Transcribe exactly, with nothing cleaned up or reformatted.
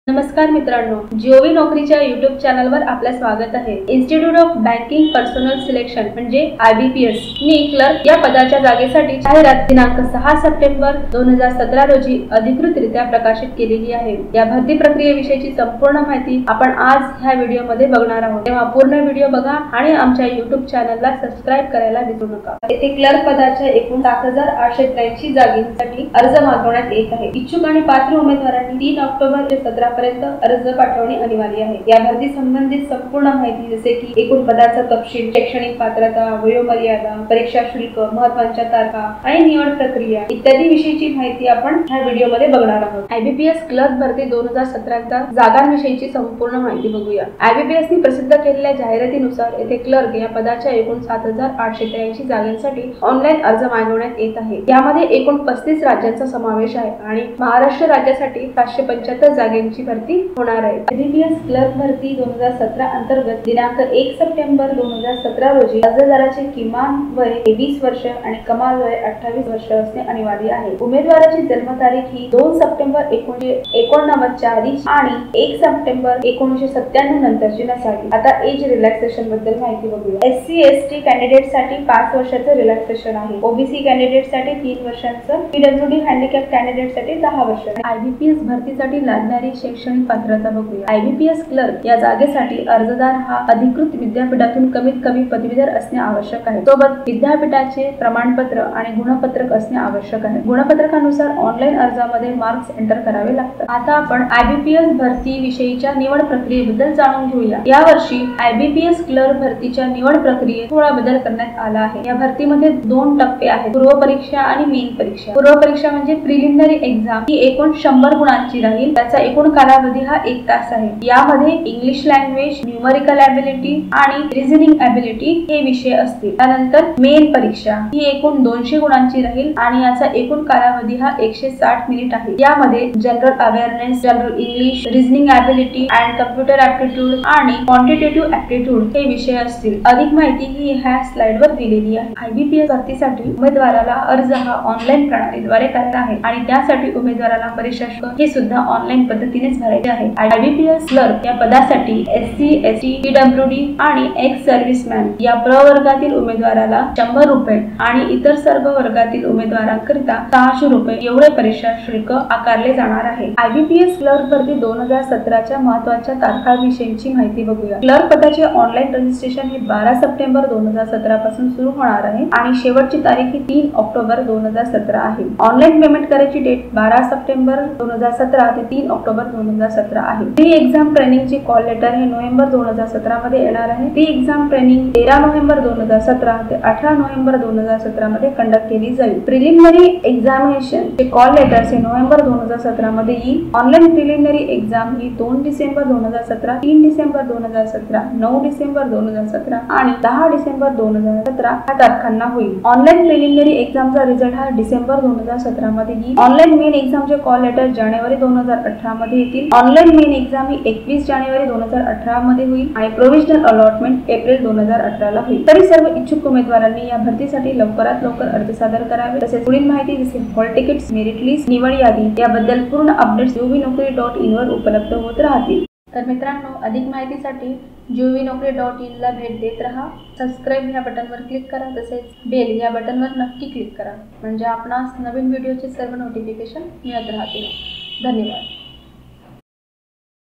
नमस्कार मित्रांनो, जीओव्ही नोकरीच्या यूट्यूब चॅनलवर आपलं स्वागत आहे। Institute of banking personnel selection म्हणजे आय बी पी एस नी क्लर्क या पदाच्या जागेसाठी जाहिरात दिनांक सहा सप्टेंबर दोन हजार सतरा रोजी अधिकृतरित्या प्रकाशित केलेली आहे। या भरती प्रक्रियेविषयीची संपूर्ण माहिती आपण आज ह्या व्हिडिओमध्ये बघणार आहोत, तेव्हा पूर्ण व्हिडिओ बघा आणि आमच्या यूट्यूब चॅनलला सबस्क्राइब करायला विसरू नका। येथे क्लर्क पदाच्या एकूण सात हजार आठशे त्र्याऐंशी जागांसाठी अर्ज मागवण्यात येत आहे। इच्छुक आणि पात्र उमेदवारांनी तीन ऑक्टोबर ते सतरा पर्यंत अर्ज पाठवणे अनिवार्य आहे। या भरती संबंधित संपूर्ण माहिती जसे की एकूण पदाचा तपशील, शैक्षणिक पात्रता, वयोमर्यादा, परीक्षा शुल्क, महत्त्वाच्या तारखा आणि निवड प्रक्रिया इत्यादी विषयीची माहिती आपण ह्या व्हिडिओमध्ये बघणार आहोत। I B P S clerk भरती दोन हजार सतराच्या जागांविषयीची संपूर्ण माहिती बघूया। आय बी पी एस नी प्रसिद्ध केलेल्या जाहिरातीनुसार येथे क्लर्क या पदाच्या एकूण सात हजार आठशे त्र्याऐंशी जागांसाठी ऑनलाईन अर्ज मागवण्यात येत आहे। यामध्ये एकूण पस्तीस राज्यांचा समावेश आहे आणि महाराष्ट्र राज्यासाठी सातशे पंच्याहत्तर जागांची भरती होणार आहे। I B P S clerk भरती दोन हजार सतरा अंतर्गत दिनांक एक सप्टेंबर दोन हजार सतरा रोजी अर्जदाराचे किमान वय वीस वर्ष आणि कमाल वय अठ्ठावीस वर्ष असणे अनिवार्य आहे। उमेदवाराची जन्मतारीख ही दोन सप्टेंबर एकोणीसशे एकोणनव्वद च्या आधी आणि एक सप्टेंबर एकोणीसशे सत्त्याण्णव नंतरची नसावी। आता एज रिलॅक्सेशन बद्दल माहिती बघूया। S C S T candidate साठी पाच वर्षाचं रिलॅक्सेशन आहे। ओ बी सी कॅन्डिडेट साठी तीन वर्षांचं, P W D handicap candidate साठी दहा वर्ष। आय बी पी एस भरतीसाठी लागणारी शैक्षणिक पात्रता बघूया। I B P S clerk या जागेसाठी अर्जदार हा अधिकृत विद्यापीठातून कमीत कमी पदवीधर असणे आवश्यक आहे। सोबत विद्यापीठाचे प्रमाणपत्र आणि गुणपत्रक असणे आवश्यक आहे। गुणपत्रकानुसार ऑनलाईन अर्जामध्ये मार्क्स एंटर करावे लागतात। आता आपण आय बी पी एस भरती विषयीच्या निवड प्रक्रियेबद्दल जाणून घेऊया। या वर्षी I B P S clerk भरतीच्या निवड प्रक्रियेत थोडा बदल करण्यात आला आहे। या भरतीमध्ये दोन टप्पे आहेत, पूर्व परीक्षा आणि मेन परीक्षा। पूर्व परीक्षा म्हणजे प्रिलिमिनरी एक्झाम, ही एकूण शंभर गुणांची राहील। त्याचा एकूण कालावधी हा एक तास आहे। यामध्ये इंग्लिश लँग्वेज, न्यूमरिकल ॲबिलिटी आणि रिझनिंग ॲबिलिटी हे विषय असतील। त्यानंतर मेन परीक्षा ही एकूण दोनशे गुणांची राहील आणि याचा एकूण कालावधी हा एकशे साठ मिनिट आहे। यामध्ये general awareness, general English, reasoning ability and computer aptitude आणि क्वांटिटेटिव्ह ॲप्टिट्यूड हे विषय असतील। अधिक माहिती ही ह्या स्लाइडवर दिलेली आहे। आय बी पी एस भरतीसाठी उमेदवाराला अर्ज हा ऑनलाईन प्रणालीद्वारे करायचा आहे आणि त्यासाठी उमेदवाराला परीक्षा शुल्क हे सुद्धा ऑनलाईन पद्धतीनेच भरायचे आहे। I B P S clerk या पदासाठी S C S T, P W D आणि एक्स सर्व्हिसमॅन या प्रवर्गातील उमेदवाराला शंभर रुपये आणि इतर सर्व वर्गातील उमेदवारांकरिता सहाशे रुपये एवढे परीक्षा शुल्क आकारले जाणार आहे। I B P S clerk भरती दोन हजार सतराच्या महत्त्वाच्या तारखांविषयीची माहिती बघूया। क्लर्क पदाचे ऑनलाईन रजिस्ट्रेशन हे बारा सप्टेंबर दोन हजार सतरा पासून सुरू होणार आहे आणि शेवटची तारीख ही तीन ऑक्टोबर दोन हजार सतरा आहे। ऑनलाईन पेमेंट करायची डेट बारा सप्टेंबर दोन हजार सतरा ते तीन ऑक्टोबर दोन हजार सतरा आहे। प्री एक्झाम ट्रेनिंगचे कॉल लेटर हे नोव्हेंबर दोन हजार सतरा मध्ये येणार आहे। प्री एक्झाम ट्रेनिंग तेरा नोव्हेंबर दोन हजार सतरा ते अठरा नोव्हेंबर दोन हजार सतरा मध्ये कंडक्ट केली जाईल। प्रिलिमिनरी एक्झामिनेशन चे कॉल लेटर्स हे नोव्हेंबर दोन हजार सतरा मध्ये येईल। ऑनलाईन प्रिलिमिनरी एक्झाम ही दोन डिसेंबर दोन हजार सतरा, तीन डिसेंबर दोन हजार सतरा, नऊ डिसेंबर दोन हजार सतरा आणि दहा डिसेंबर दोन हजार सतरा या तारखांना होईल। ऑनलाईन प्रिलिमिनरी एक्झामचा रिझल्ट हा डिसेंबर दोन हजार सतरा मध्ये येईल। ऑनलाईन मेन एक्झामचे कॉल लेटर जानेवारी दोन हजार अठरा मध्ये येतील। ऑनलाईन मेन एक्झाम ही एकवीस जानेवारी दोन हजार अठरा मध्ये होईल आणि प्रोव्हिजनल अलॉटमेंट एप्रिल दोन हजार अठरा ला होईल। तरी सर्व इच्छुक उमेदवारांनी या भरतीसाठी लवकरात लवकर अर्ज सादर करावे। तसेच पुढील माहिती जसे हॉल तिकीट्स, मेरिट लिस्ट, निवड यादी याबद्दल पूर्ण updates G O V Nokri dot in वर उपलब्ध होत राहतील। तर मित्रांनो, अधिक माहितीसाठी जीओव्ही नोकरी डॉट इन ला भेट देत राहा। सबस्क्राईब या बटनवर क्लिक करा, तसेच बेल या बटनवर नक्की क्लिक करा, म्हणजे आपणास नवीन व्हिडिओचे सर्व नोटिफिकेशन मिळत राहतील। धन्यवाद।